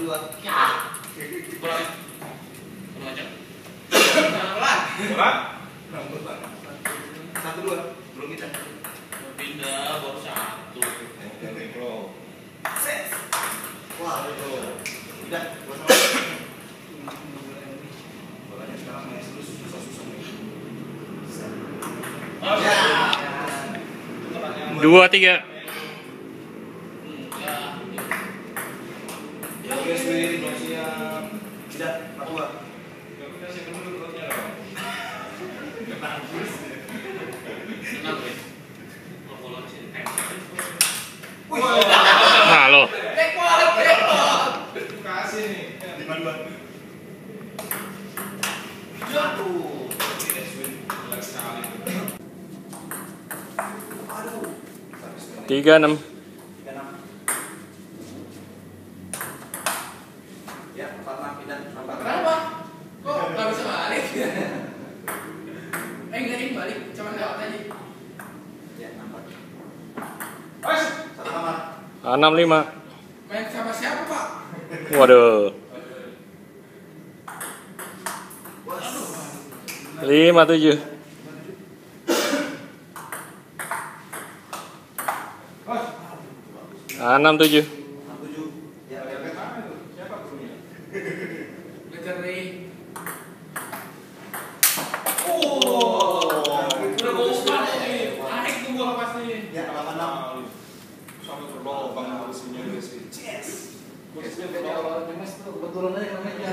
dua. Ya. Pulang. Pulang aja. Pelan. Satu dua. Belum kita. Pindah baru satu. Oke, bro. Wah, itu. Udah, gua sama. Bolanya sekarang main susah-susah nih. Ya. 2, 3. Oke, Swin, belum siap. Tidak, Papua. Tenang, Win. Kalau pulang sini. Nah lo. Kasih nih. 5-2. Jatuh. Oke, Swin. Relax sekali. Aduh. 3, 6. 36. Ya, 46 pindah. Kenapa? Kok nggak bisa balik? Enggak ini balik, cuma lewat aja. Ya, 4. Wes, satu kamar. 65. Main sama siapa Pak? Waduh. 57. 67. 67. Ya, lihat mana itu? Siapa gurunya? Belajar dari. Udah bosan nih. Naik tuh gua pasti. Ya, 86. Sampai berlobang kursinya sih. Yes. Kursinya beda awal jenis tuh, kebetulan aja namanya.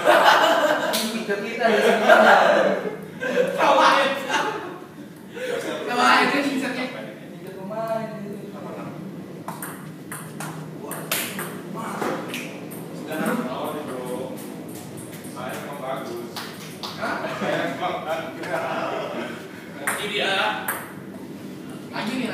Kita ya sebenarnya. Kawain. Kawain kan insertnya. Injek pemain. Oh, bro. Saya emang bagus. Saya emang bagus. Ini dia. Lagi nih